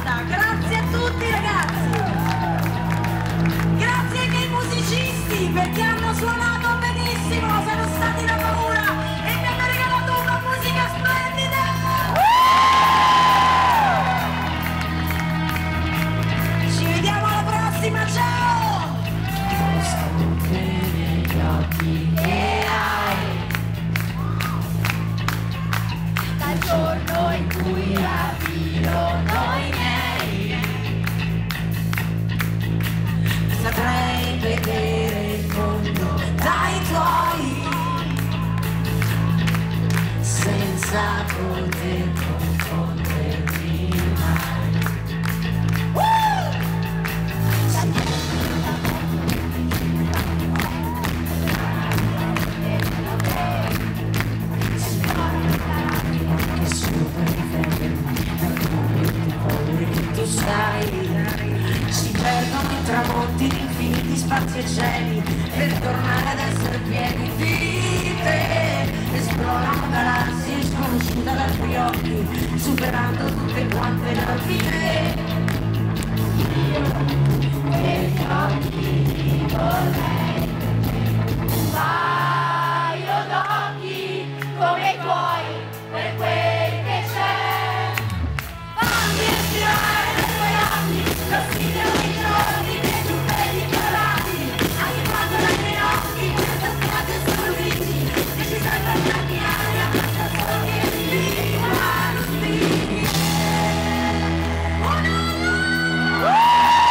basta, grazie a tutti ragazzi, grazie ai miei musicisti perché hanno suonato benissimo, sono stati una paura e mi hanno regalato una musica splendida. Ci vediamo alla prossima, ciao! Negli occhi che hai dal giorno in cui rapirono i miei, saprei vedere il mondo dai tuoi senza poter confonderti mai. Si perdono i tramonti di infiniti spazi e cieli per tornare ad essere pieni di te. Esplorano galassie sconosciute dai tuoi occhi, superando tutte quante le orbite. Io negli occhi ti vorrei un paio d'occhi come i tuoi per quel che c'è. Fammi respirare dai tuoi occhi l'ossigeno dei giorni che tu vedi colorati, anche quando dai miei occhi questa strada sono grigi e ci sembra tanti aria, basta solo che mi guardi. Oh no, no!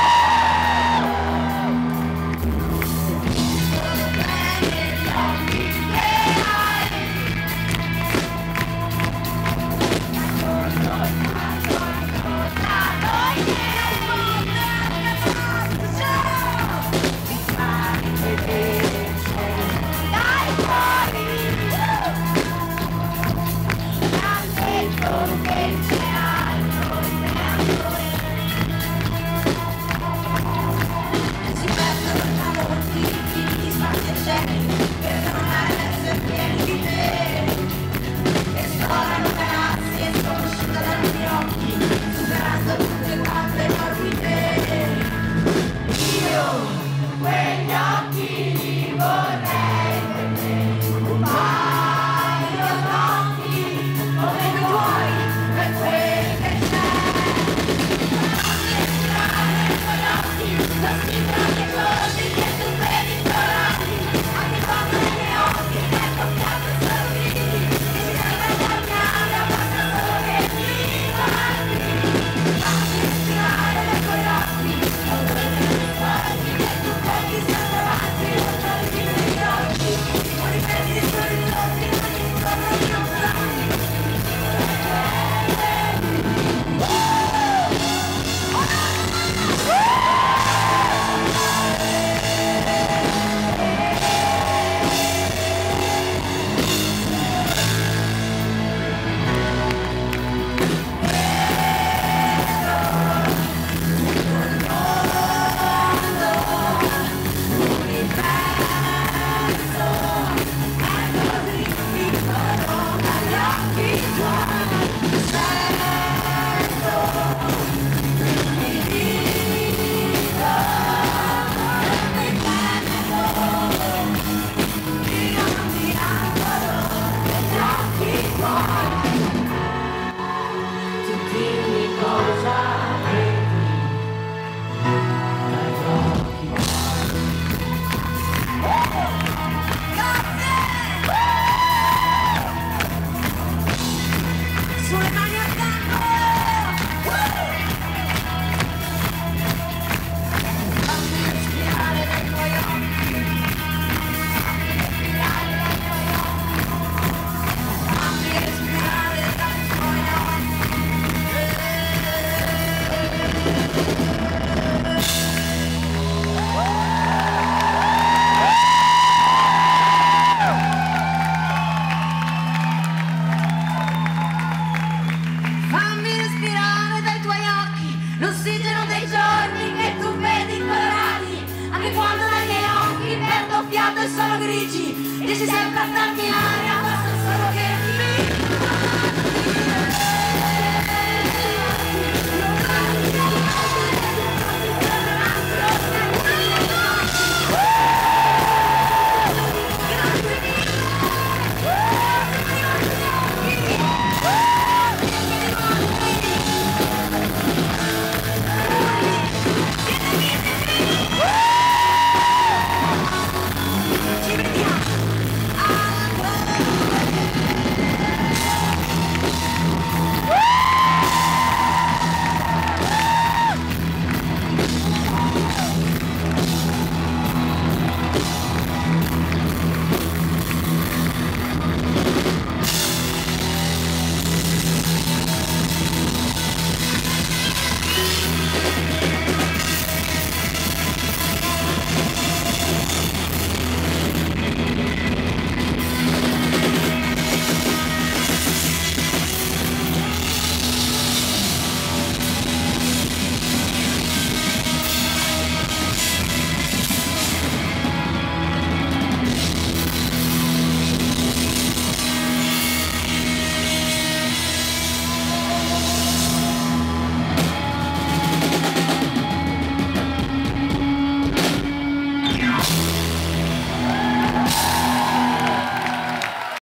L'ossigeno dei giorni che tu vedi colorati, anche quando dai miei occhi perdo fiato e sono grigi, e ci sembra darmi aria, basta solo che mi